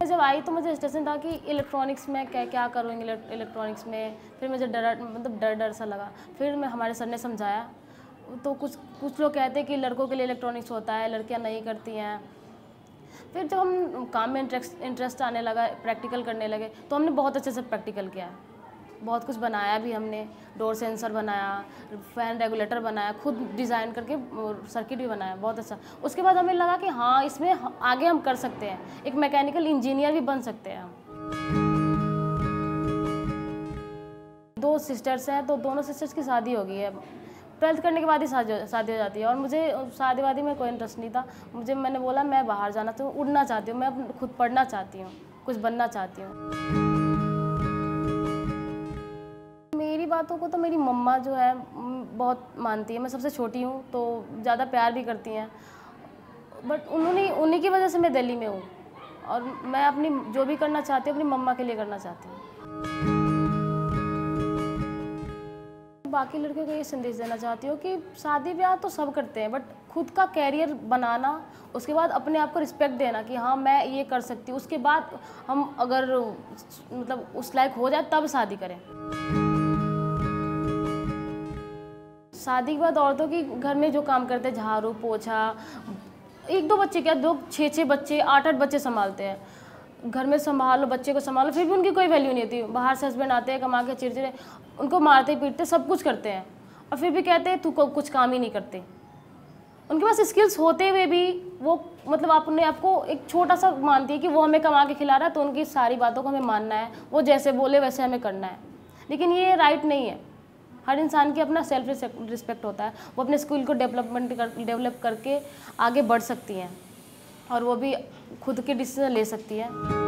जब आई तो मुझे स्टेशन था कि इलेक्ट्रॉनिक्स में क्या करूँगी इलेक्ट्रॉनिक्स में। फिर मुझे डर सा लगा। फिर मैं हमारे सर ने समझाया तो कुछ लोग कहते हैं कि लड़कों के लिए इलेक्ट्रॉनिक्स होता है, लड़कियां नहीं करती हैं। फिर जब हम काम में इंटरेस्ट आने लगा, प्रैक्टिकल करने लगे, तो हमने बहुत अच्छे से प्रैक्टिकल किया। बहुत कुछ बनाया भी हमने, डोर सेंसर बनाया, फ़ैन रेगुलेटर बनाया, खुद डिज़ाइन करके सर्किट भी बनाया, बहुत अच्छा। उसके बाद हमें लगा कि हाँ, इसमें आगे हम कर सकते हैं, एक मैकेनिकल इंजीनियर भी बन सकते हैं हम। 2 सिस्टर्स हैं, तो दोनों सिस्टर्स की शादी हो गई है। 12th करने के बाद ही शादी हो जाती है, और मुझे शादी वादी में कोई इंटरेस्ट नहीं था। मैंने बोला मैं बाहर जाना चाहती हूँ, उड़ना चाहती हूँ, मैं खुद पढ़ना चाहती हूँ, कुछ बनना चाहती हूँ। मेरी बातों को तो मेरी मम्मा जो है बहुत मानती है। मैं सबसे छोटी हूँ तो ज़्यादा प्यार भी करती हैं, बट उन्हीं की वजह से मैं दिल्ली में हूँ, और मैं अपनी जो भी करना चाहती हूँ अपनी मम्मा के लिए करना चाहती हूँ। बाकी लड़कियों को ये संदेश देना चाहती हूँ कि शादी ब्याह तो सब करते हैं, बट खुद का कैरियर बनाना, उसके बाद अपने आप को रिस्पेक्ट देना कि हाँ मैं ये कर सकती हूँ। उसके बाद हम अगर मतलब उस लायक हो जाए तब शादी करें। शादी के बाद औरतों की घर में जो काम करते हैं, झाड़ू पोछा, 1-2 बच्चे क्या, 2-6 बच्चे, 8-8 बच्चे संभालते हैं। घर में संभालो, बच्चे को संभालो, फिर भी उनकी कोई वैल्यू नहीं होती। बाहर से हस्बैंड आते हैं कमा के, चिड़चिड़े, उनको मारते पीटते सब कुछ करते हैं, और फिर भी कहते हैं तू कुछ काम ही नहीं करते। उनके पास स्किल्स होते हुए भी वो मतलब अपने आप को एक छोटा सा मानती है कि वो हमें कमा के खिला रहा है, तो उनकी सारी बातों को हमें मानना है, वो जैसे बोले वैसे हमें करना है। लेकिन ये राइट नहीं है। हर इंसान की अपना सेल्फ रिस्पेक्ट होता है। वो अपने स्किल को डेवलप करके आगे बढ़ सकती हैं, और वो भी खुद के डिसीजन ले सकती है।